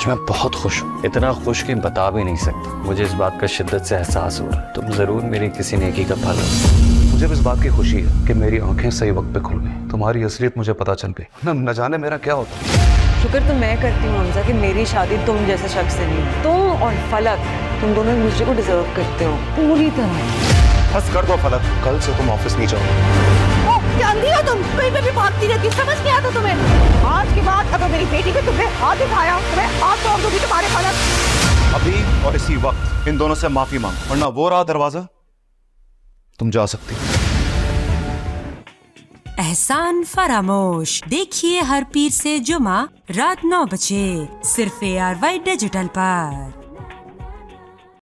आज मैं बहुत खुश हूँ, इतना खुश कि बता भी नहीं सकता। मुझे इस बात का शिद्दत से एहसास हो रहा है, तुम जरूर मेरी किसी नेकी का फल हो। मुझे इस बात की खुशी है कि मेरी आंखें सही वक्त पे खुल गई, तुम्हारी असलियत मुझे पता चल गई। न जाने मेरा क्या होता। शुक्र तो मैं करती हूँ हमजा कि मेरी शादी तुम जैसे शख्स से नहीं। तुम और फलक, तुम दोनों एक दूसरे को डिजर्व करते हो पूरी तरह। बस कर दो फलक, कल से तुम ऑफिस नहीं जाओ। अंधी हो तुम, कहीं पे भी भागती रहती, समझ नहीं आता तुम्हें। आज के बाद अगर मेरी बेटी पे तुमने हाथ दिखाया तो मैं हाथ तोड़ दूंगी तुम्हारे फलक। अभी और इसी वक्त इन दोनों से माफी मांग, वरना वो रहा दरवाजा, तुम जा सकती हो। एहसान फरामोश देखिए हर पीर से जुमा रात 9 बजे सिर्फ ARY डिजिटल पर।